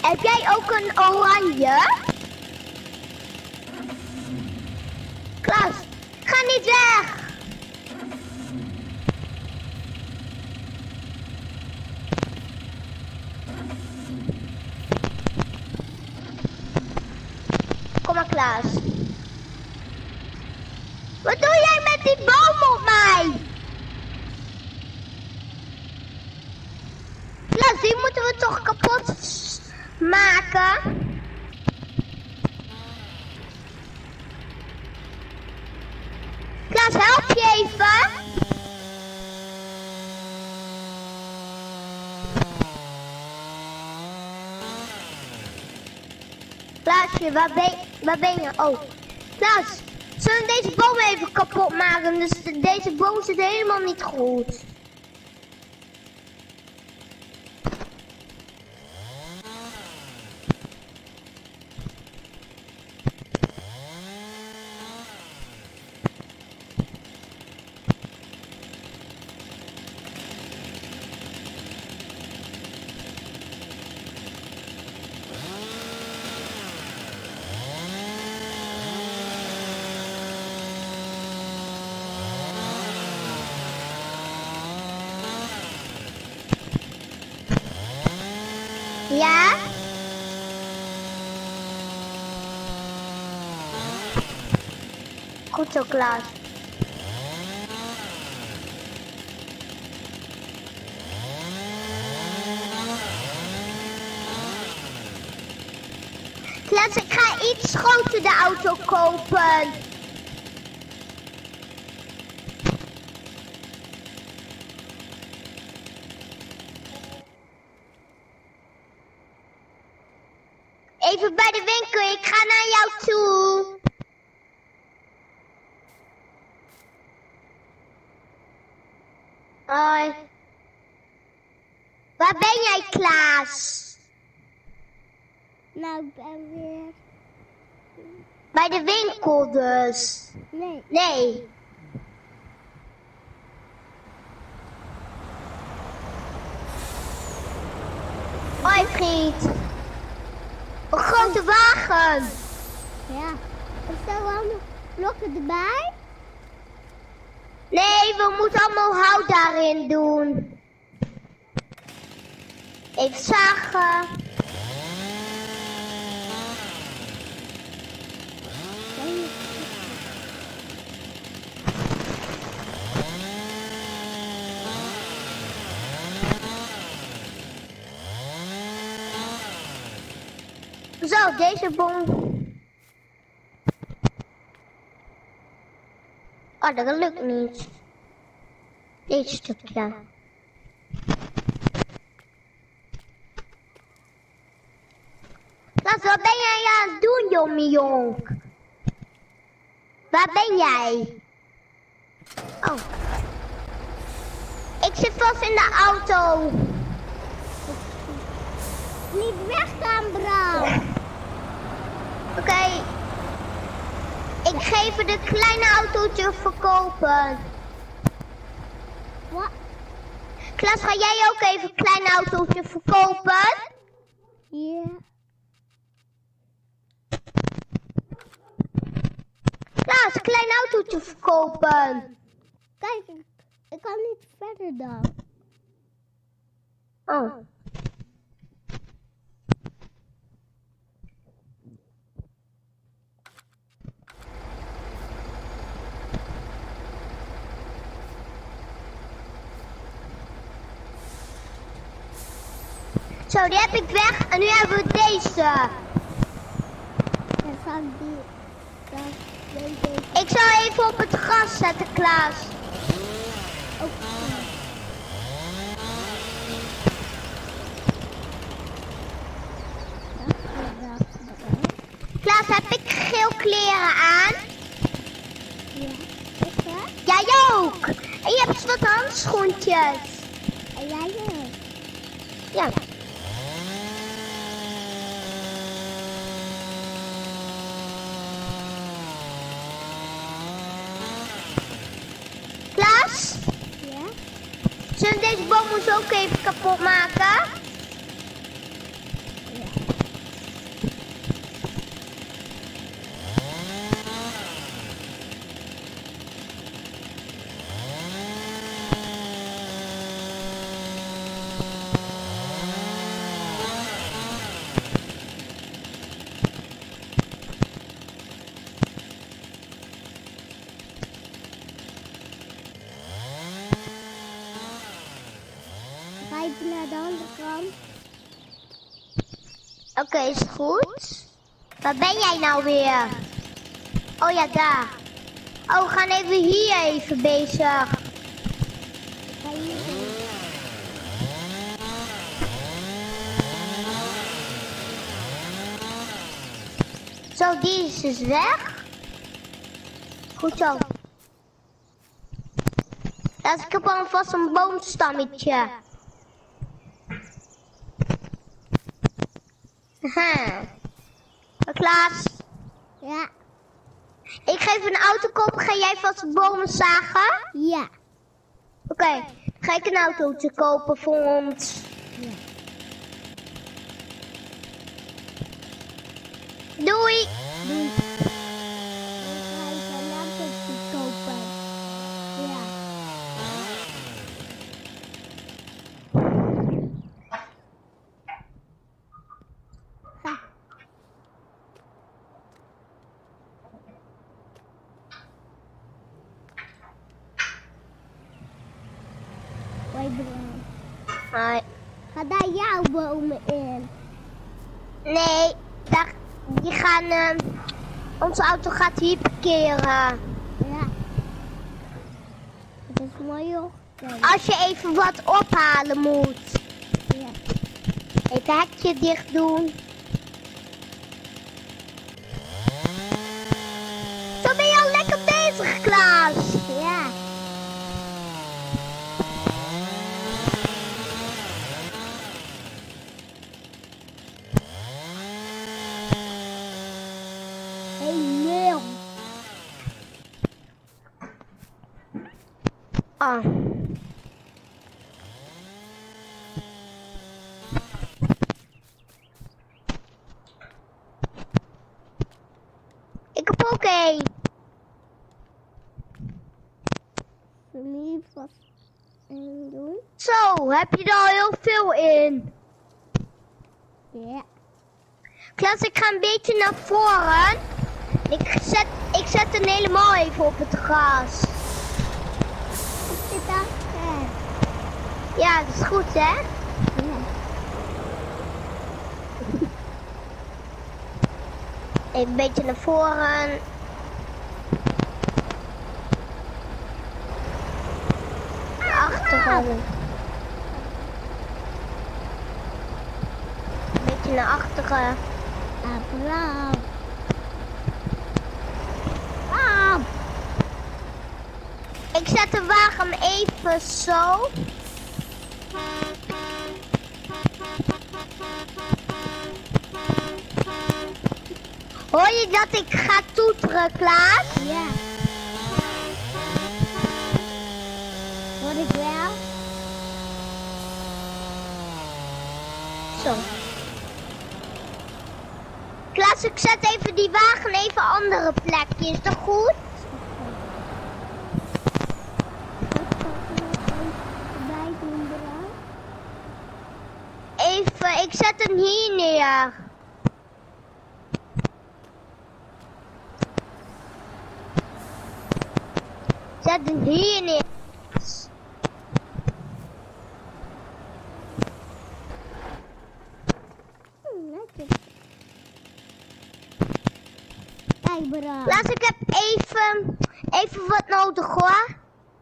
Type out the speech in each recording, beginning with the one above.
Heb jij ook een oranje? Klaas, ga niet weg! Kom maar, Klaas. Wat doe jij met die boom op mij? Klaas, die moeten we toch kapot maken? Klaas, help je even? Klaasje, waar ben je? Oh, Klaas, zullen we deze boom even kapot maken? Dus deze boom zit helemaal niet goed. Ja? Goed zo, Klaas. Klaas, ik ga iets groter de auto kopen. Even bij de winkel, ik ga naar jou toe. Hoi. Waar ben jij, Klaas? Nou, ik ben weer... Bij de winkel dus. Nee. Nee. Hoi, vriend. Een grote wagen. Ja. Is er wel nog blokken erbij? Nee, we moeten allemaal hout daarin doen. Even zagen. Zo, deze boom. Oh, dat lukt niet. Deze stukje. Wat ben jij aan het doen, jonk? Waar ben jij? Oh. Ik zit vast in de auto. Niet weggaan, Bram. Oké. Ik ga even de kleine autootje verkopen. Wat? Klaas, ga jij ook even een klein autootje verkopen? Ja. Klaas, een klein autootje verkopen. Kijk, ik kan niet verder dan. Oh. Zo, die heb ik weg en nu hebben we deze. En van deze. Ik zal even op het gras zetten, Klaas. Klaas, heb ik geel kleren aan? Ja. Ik hè? Jij ook. En je hebt wat handschoentjes. En jij ook. Ja. Klaas? Ja? Zullen we deze boom ook even kapot maken? Ja. Oké, is goed. Waar ben jij nou weer? Oh ja, daar. Oh, we gaan even hier even bezig. Ga hier heen. Zo, die is dus weg. Goed zo. Dus ik heb alvast een boomstammetje. Haha. Klaas, Ja. ik geef een auto kopen. Ga jij vast de bomen zagen? Ja. Oké, ga ik een autootje kopen voor ons. Ja. Doei! Doei. Ik ga even een autootje kopen. Ja. Ha. Hoi Brian. Hoi. Ga daar jouw bomen in? Nee, die gaan, onze auto gaat hier parkeren. Ja. Het is mooi ochtend. Als je even wat ophalen moet. Ja. Het hekje dicht doen. Zo ben je al lekker bezig, Klaas. Ja. Hey, Neil. Ah. Ik heb ook één. Lief wat en doen. Zo, heb je er al heel veel in. Ja. Klaas, ik ga een beetje naar voren. Ik zet hem helemaal even op het gras. Ik zit achter. Ja, dat is goed, hè? Ja. Even een beetje naar voren. Achteren. Een beetje naar achteren. Abraham. Abraham. Ik zet de wagen even zo. Hoor je dat ik ga toeteren, Klaas? Ja. Hoor ik wel? Zo. Klaas, ik zet even die wagen even andere plekje. Is dat goed? Bij doen, Bram. Even, ik zet hem hier neer. Zet hem hier neer. Lekker. Kijk, Bram. Klaas, ik heb even wat nodig, hoor.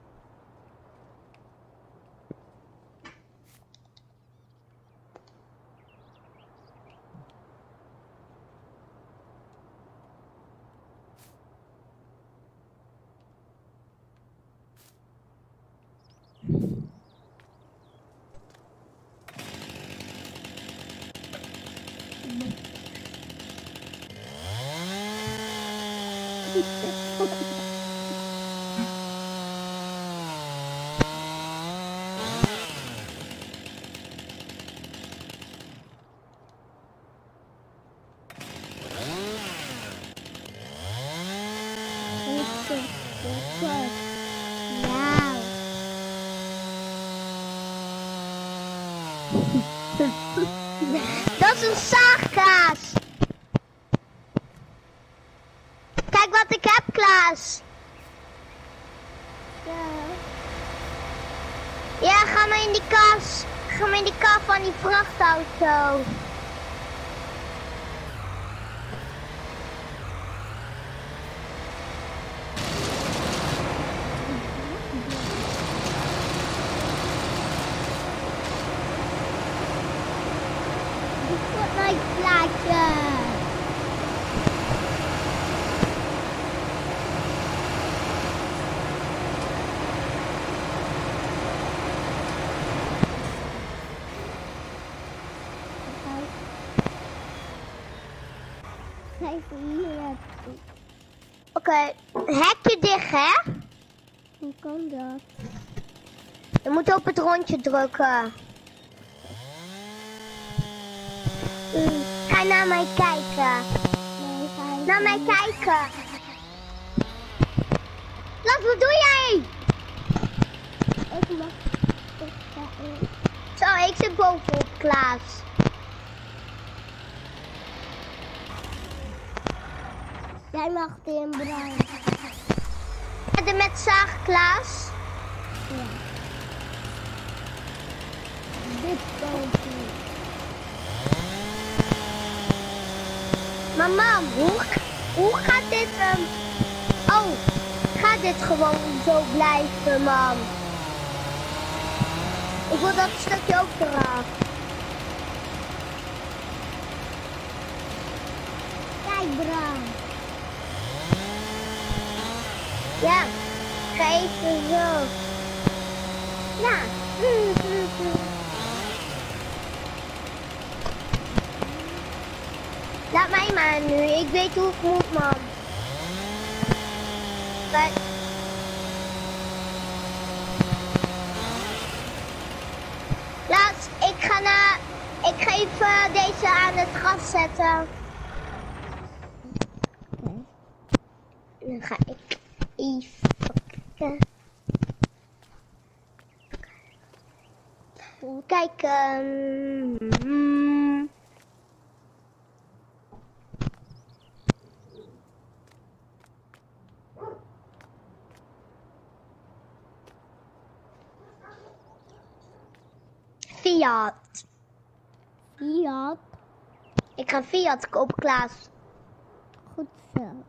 Nou. Dat is een zaagkaas. Kijk wat ik heb, Klaas. Ja. Ja, ga maar in die kas. Ga maar in die kar van die vrachtauto. plaatje. Oké, hekje dicht, hè? Hoe kan dat? Je moet op het rondje drukken. Ga naar mij kijken. Nee, ga je Naar mij kijken. Las, wat doe jij? Ik mag... Ik ga in. Zo, ik zit bovenop, Klaas. Jij mag in bruin. Verder met zaag, Klaas. Ja. Dit komt niet. Maar mam, hoe gaat dit... Oh, gaat dit gewoon zo blijven, mam? Ik wil dat stukje ook eraf. Kijk, bruin. Ja, ga even zo. Ja. Laat mij maar nu, ik weet hoe het moet, man. Kijk. Laat, ik ga even deze aan het gas zetten. Dan ga ik even kijken. Kijken. Fiat. Fiat. Ik ga Fiat kopen, Klaas. Goed zo.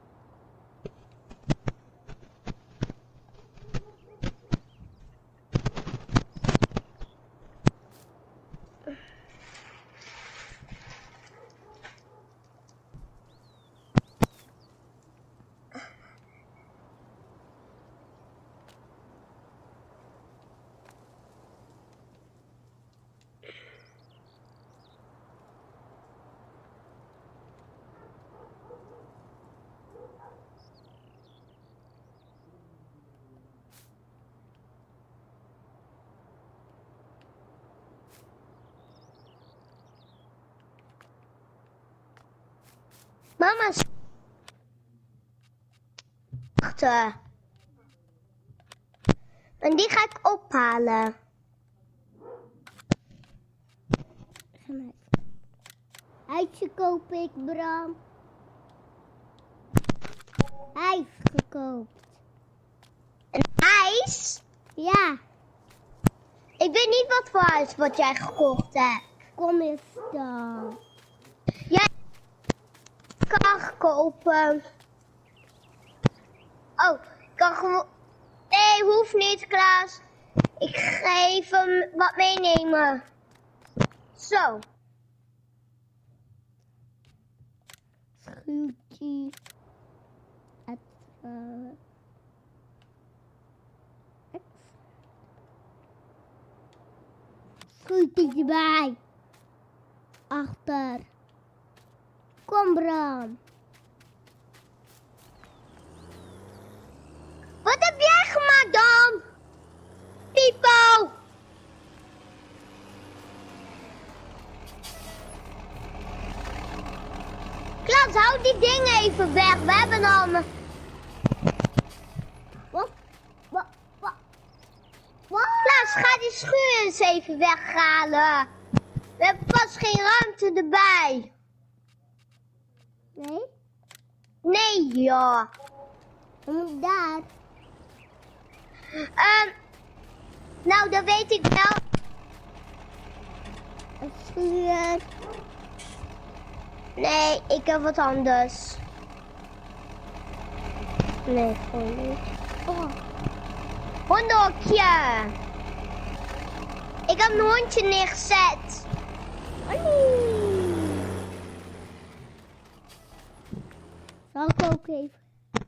Mama, wachten. En die ga ik ophalen. Ijsje koop ik, Bram. Ijs gekoopt. Een ijs? Ja, Ik weet niet wat voor ijs wat jij gekocht hebt. kom eens dan. Jij kan kopen. Oh, ik kan gewoon... Nee, hoeft niet, Klaas. Ik ga even wat meenemen. Zo. Schuurtje. Schuurtje erbij. Achter. Kom, Bram. Wat heb jij gemaakt dan? Pipo! Klaas, hou die dingen even weg. We hebben al... Wat? Klaas, ga die schuur eens even weghalen. We hebben pas geen ruimte erbij. Nee? Nee, joh. Dan moet daar. Nou, dat weet ik wel. Een schuur. Nee, ik heb wat anders. Nee, gewoon niet. Oh. Hondenhokje. Ik heb een hondje neergezet. ook even.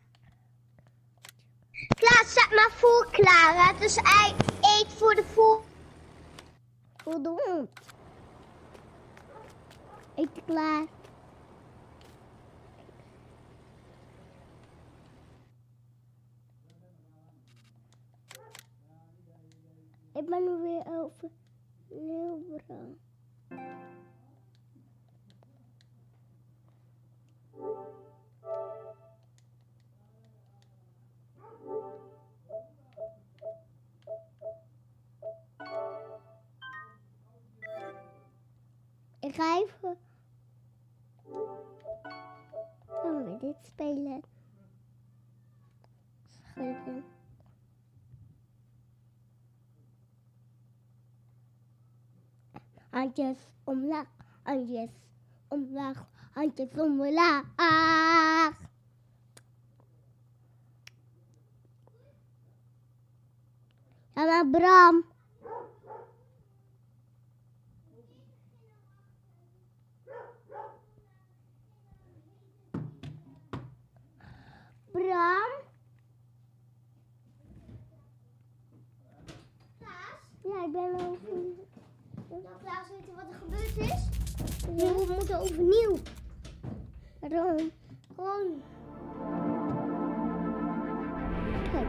Klaas, zet maar voer klaar, hè. Dus hij eet voor de voer. Voor de hond. Eten klaar. Ik ben nu weer over Nieuwbrand. Ik ga even weer dit spelen. Schudden. Handjes omlaag, handjes omlaag, handjes omlaag. Ja, maar Bram. Bram? Klaas? Ja, ik ben over. Nou, Klaas, weet je wat er gebeurd is? Ja. We moeten overnieuw. Waarom? Gewoon. Kijk.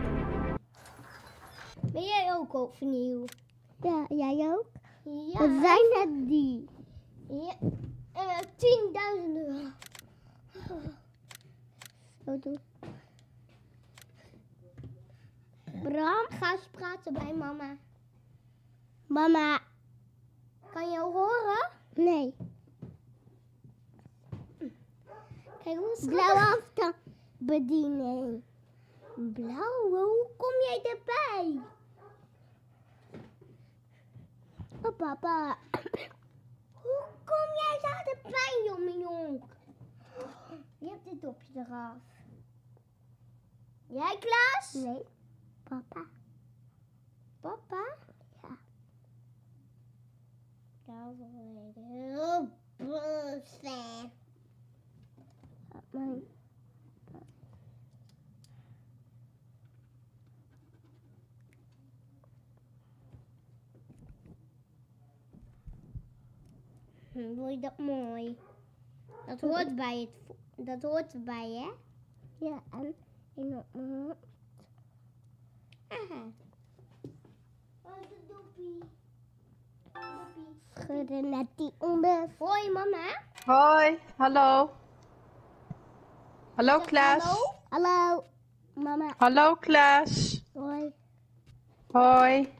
Ben jij ook overnieuw? Ja, jij ook? Ja. Wat zijn het die? Ja. 10.000 euro. Zo doen. Bram? Ga eens praten bij mama. Mama. Kan je horen? Nee. Kijk hoe Blauwe afstandsbediening. Blauwe? Hoe kom jij erbij? Oh, papa. Hoe kom jij daar erbij, jongen? Je hebt dit dopje eraf. Jij, Klaas? Nee. Papa. Papa? Ja. Dat is heel ver. Mijn. Vond je dat mooi? Dat hoort bij het. Dat hoort erbij, hè? Ja, en in op mijn hand. Aha. Oh, de doppie. Schudden net die onder. Hoi, mama. Hoi, hallo. Hallo Klaas. Hallo? Hallo, mama. Hallo Klaas. Hoi. Hoi.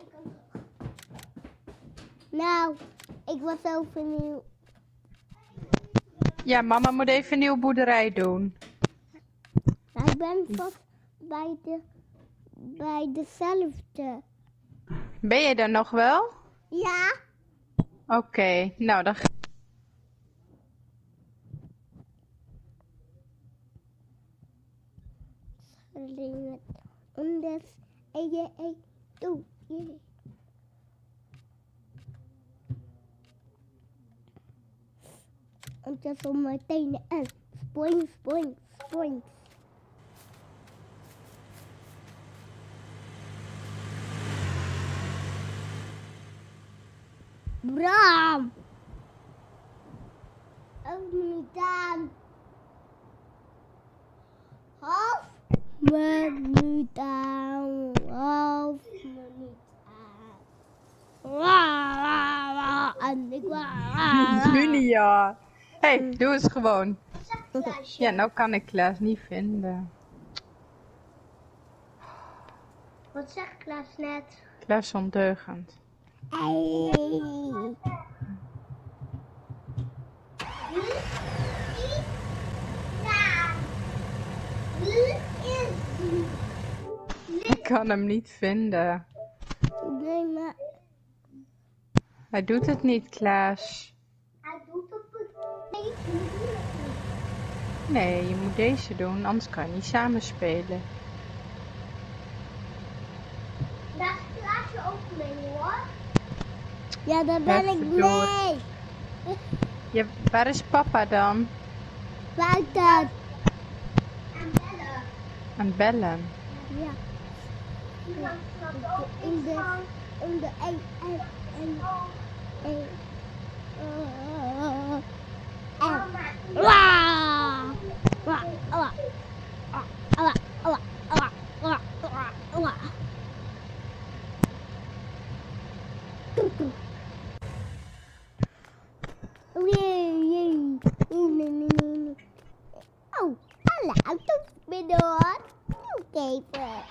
Nou, ik was overnieuw. Ja, mama moet even een nieuwe boerderij doen. Nou, ik ben vast bij dezelfde. Ben je er nog wel? Ja. Oké, nou dan. Schudden met onder. Doe. Jee. Handjes om mijn tenen en spoing, spoing, spoing. Bram! Ook niet aan. Half minuut aan. Half minuut aan. En ik Junior. Hey, doe eens gewoon. Zeg Klaasje. Ja, nou kan ik Klaas niet vinden. Wat zegt Klaas net? Klaas is ondeugend. Ik kan hem niet vinden. Nee, maar Hij doet het niet, Klaas. Hij doet het niet. Nee, je moet deze doen, anders kan je niet samen spelen. Daar is Klaasje ook mee, hoor. ja, daar ben ik Verdorie. mee. Ja, waar is papa dan? Buiten. En Aan het bellen. Ja. In de Oh, hallo, tot binnen. Oké,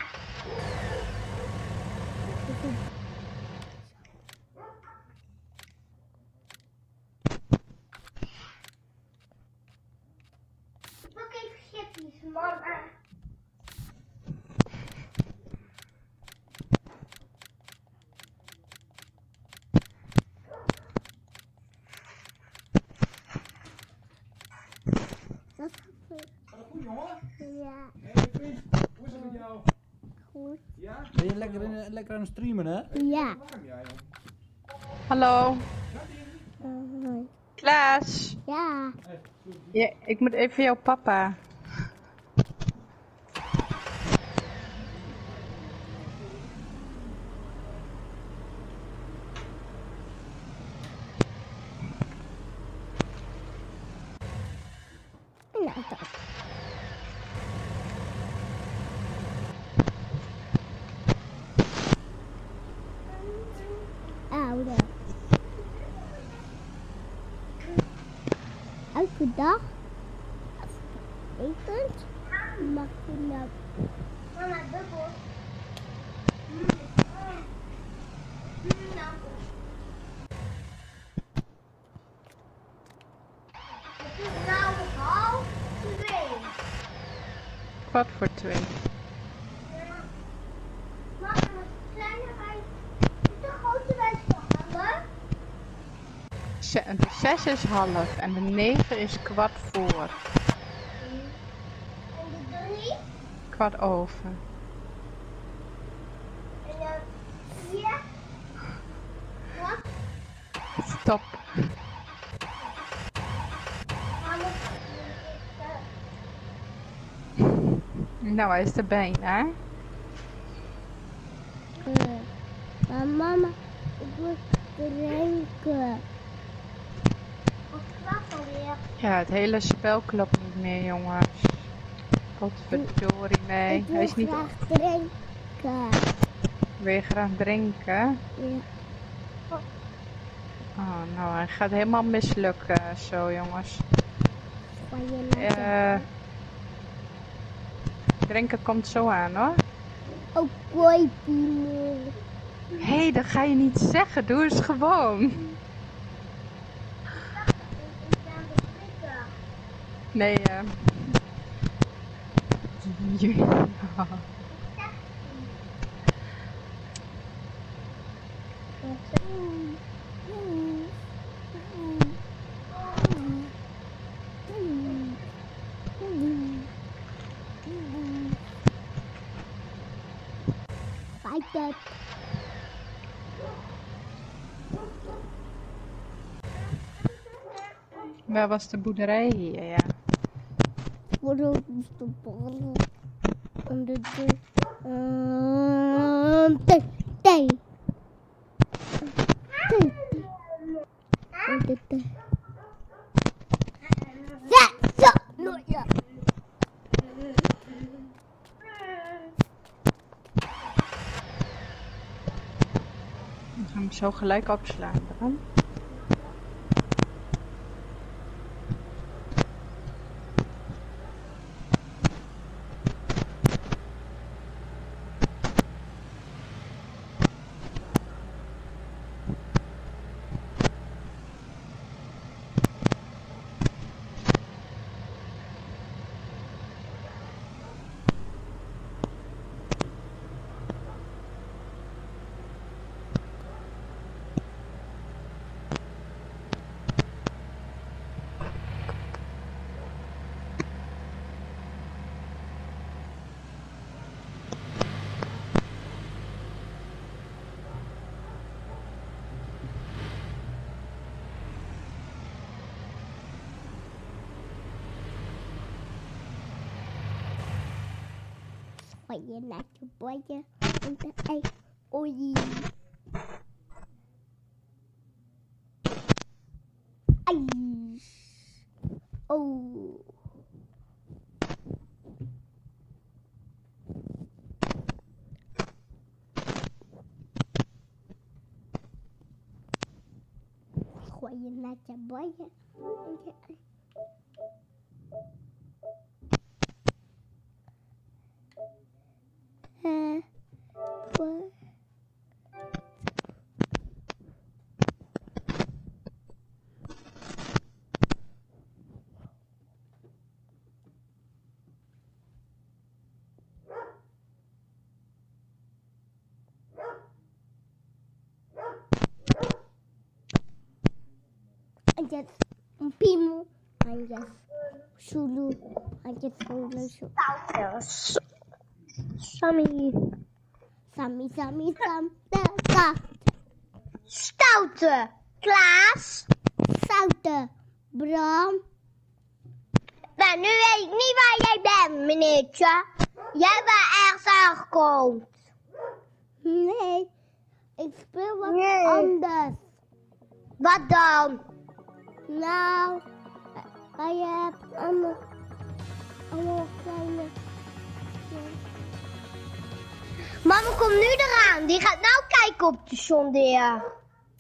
Pak even chippies, mama. dat is goed. Goed jongen. Ja, Hey vriend, hoe is het met jou? goed. Ja? Ben je lekker aan het streamen hè? Ja. Warm jij joh. Hallo, Uh, Klaas. ja. Ja, ik moet even jouw papa. Nou, dat. Oude. Elke dag, als je eet, mag je naar Mama, dubbel. Het is nou 1:30. 2:15. Mag ik een kleine wijs? De grote wijs halen? De 6 is half en de 9 is 15:15. En de 3? 15:15. En de 4? Wat? Stop. Nou, hij is er bijna. Maar mama, ik wil drinken. Wat klapt alweer? Ja, het hele spel klopt niet meer, jongens. Potverdorie, nee. Ik Hij wil is niet... graag drinken. Wil je graag drinken? Ja. Oh, nou, hij gaat helemaal mislukken zo, jongens. Van je laten. Drinken komt zo aan, hoor. Oh, koi, Timo. Hé, dat ga je niet zeggen. Doe eens gewoon. Nee, ja. Fight. Waar was de boerderij hier, ja? Voor de ballen. Onder de... Thee. Onder de... Ja, zo. Nooit, ja. We gaan hem zo gelijk opslaan dan. Gooi je naar je bordje. En dan ei. Oei. Ai. Oh. Gooi je naar je bordje. En je ei. Anjas pimu, anjas sulu, anjas sulu. Stouters. Sammy. Sammy, Sammy, Sam, de Stoute. Klaas. zoute, Bram. Nou, nu weet ik niet waar jij bent, meneertje. Jij bent ergens aangekomen. Nee, ik speel wat Nee. anders. Wat dan? Nou, je hebt allemaal kleine... Mama komt nu eraan. Die gaat nou kijken op de zondeer.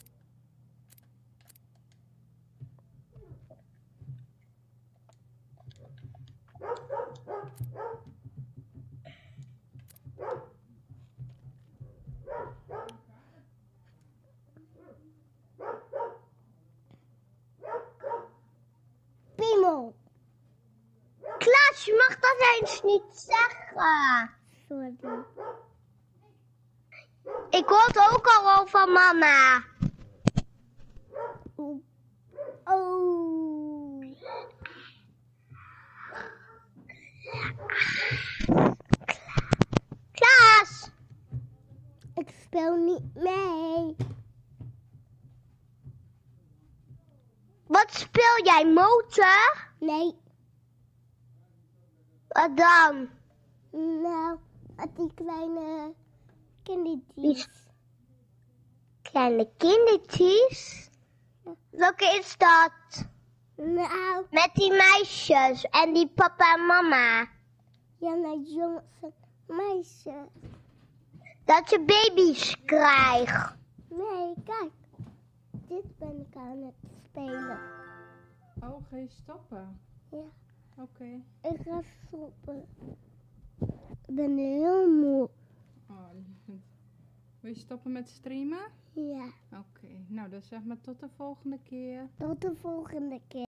Piemel. Klaas, je mag dat eens niet zeggen. Sorry. Ik hoor het ook al van mama. Oeh. Oh. Klaas, Ik speel niet mee. wat speel jij? Motor? Nee. Wat dan? Nou, met die kleine kindertjes. Kleine kindertjes? Welke is dat? Nou, Met die meisjes en die papa en mama. Jana Johnson, meisje. Dat je baby's krijgt. Nee, kijk. Dit ben ik aan het spelen. Oh, ga je stoppen? Ja, Oké. ik ga stoppen. Ik ben heel moe. Oh, lief. Wil je stoppen met streamen? Ja, Oké. Nou, dan zeg maar tot de volgende keer. tot de volgende keer.